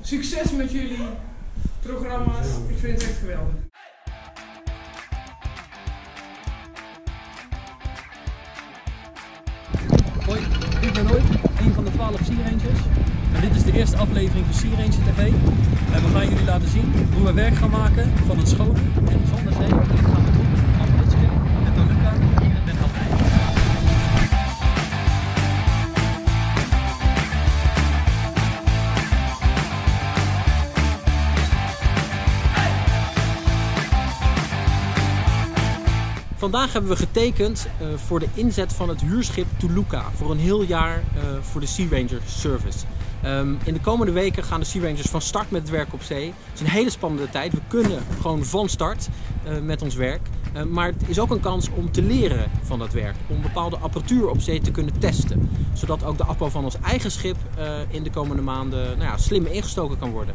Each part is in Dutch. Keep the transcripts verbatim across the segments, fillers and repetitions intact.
Succes met jullie programma's. Ik vind het echt geweldig. Hoi, ik ben Ooit, een van de twaalf Sea Rangers. En dit is de eerste aflevering van Sea Ranger T V. En we gaan jullie laten zien hoe we werk gaan maken van het scholen en zonder zee. En dat gaan we doen van dit schip met Toluca hier in Den Helder. Vandaag hebben we getekend uh, voor de inzet van het huurschip Toluca voor een heel jaar uh, voor de Sea Ranger Service. Um, in de komende weken gaan de Sea Rangers van start met het werk op zee. Het is een hele spannende tijd. We kunnen gewoon van start uh, met ons werk. Uh, maar het is ook een kans om te leren van dat werk. Om bepaalde apparatuur op zee te kunnen testen. Zodat ook de afbouw van ons eigen schip uh, in de komende maanden nou ja, slim ingestoken kan worden.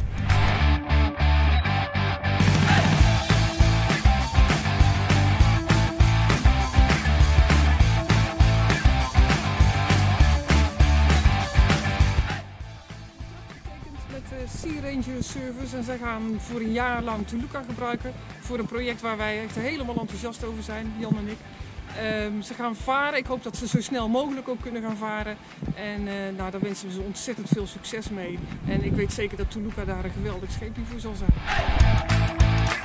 Met de Sea Ranger Service en zij gaan voor een jaar lang Toluca gebruiken voor een project waar wij echt helemaal enthousiast over zijn, Jan en ik. Um, ze gaan varen, ik hoop dat ze zo snel mogelijk ook kunnen gaan varen en uh, nou, daar wensen we ze ontzettend veel succes mee en ik weet zeker dat Toluca daar een geweldig scheepje voor zal zijn.